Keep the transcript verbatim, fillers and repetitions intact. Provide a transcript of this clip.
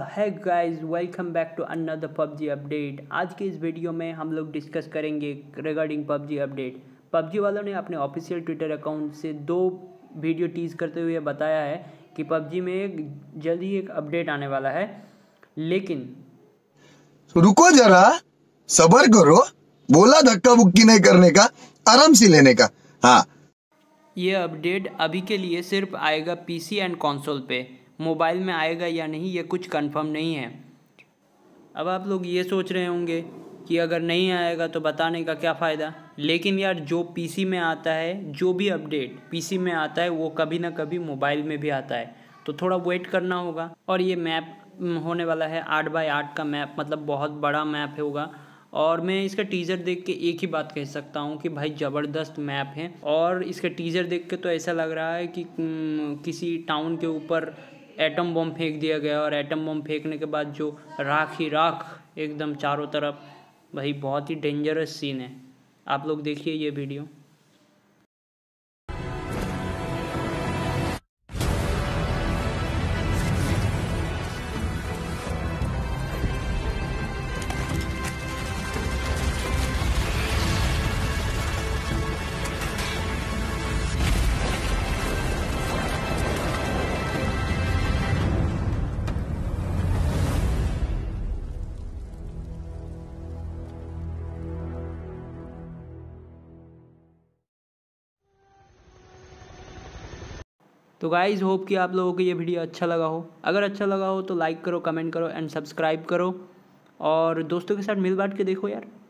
है guys, welcome back to another PUBG update. आज के इस वीडियो में हम लोग डिस्कस करेंगे रिगार्डिंग पबजी अपडेट। पबजी वालों ने अपने ऑफिशियल ट्विटर अकाउंट से दो वीडियो टीज करते हुए बताया है कि पबजी में एक जल्द ही एक अपडेट आने वाला है, लेकिन रुको जरा, सबर करो। बोला धक्का बुक्की नहीं करने का, आराम से लेने का। हाँ, ये अपडेट अभी के लिए सिर्फ आएगा पीसी एंड कंसोल पे। मोबाइल में आएगा या नहीं ये कुछ कंफर्म नहीं है। अब आप लोग ये सोच रहे होंगे कि अगर नहीं आएगा तो बताने का क्या फ़ायदा, लेकिन यार जो पीसी में आता है, जो भी अपडेट पीसी में आता है वो कभी ना कभी मोबाइल में भी आता है, तो थोड़ा वेट करना होगा। और ये मैप होने वाला है आठ बाई आठ का मैप, मतलब बहुत बड़ा मैप होगा। और मैं इसका टीज़र देख के एक ही बात कह सकता हूँ कि भाई ज़बरदस्त मैप है। और इसका टीज़र देख के तो ऐसा लग रहा है कि किसी टाउन के ऊपर एटम बम फेंक दिया गया, और एटम बम फेंकने के बाद जो राख ही राख एकदम चारों तरफ, भाई बहुत ही डेंजरस सीन है। आप लोग देखिए ये वीडियो। तो गाइज़, होप कि आप लोगों को ये वीडियो अच्छा लगा हो। अगर अच्छा लगा हो तो लाइक करो, कमेंट करो एंड सब्सक्राइब करो, और दोस्तों के साथ मिल बांट के देखो यार।